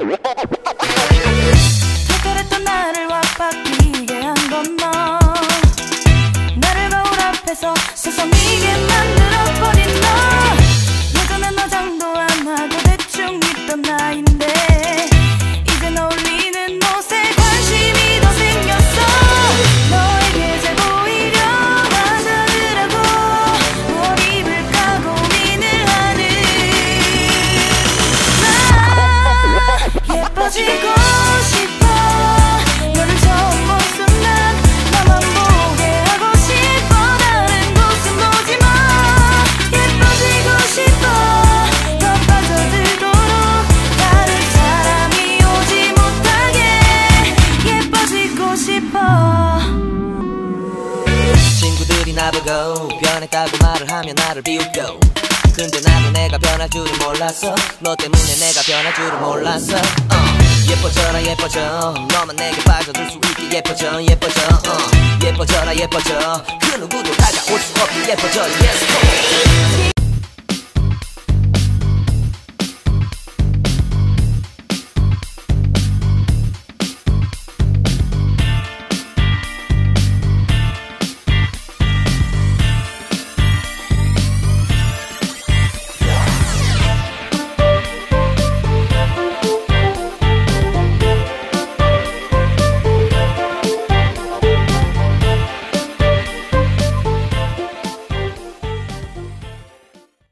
그랬던 나를 와바뀌게 한 건 너. 나를 거울 앞에서 세상이게 만들어버린 너. 예전엔 화장도 안 하고 대충 입던 나인데 이젠 어울리는 옷에 관심이 더 생겼어. 너에게 잘 보이려 화장을 하고 뭘 입을까 고민을 하는 나. 예뻐지고 싶어. 너를 처음 본 순간 나만 보게 하고 싶어. 다른 곳은 보지 마. 예뻐지고 싶어. 더 빠져들도록 다른 사람이 오지 못하게 예뻐지고 싶어. 친구들이 나보고 변했다고 말을 하면 나를 비웃고, 근데 나도 내가 변할 줄은 몰랐어. 너 때문에 내가 변할 줄은 몰랐어. 예뻐져라 예뻐져. 너만 내게 빠져들 수 있게 예뻐져 예뻐져. 예뻐져라 예뻐져. 그 누구도 다가올 수 없게 예뻐져. Yes.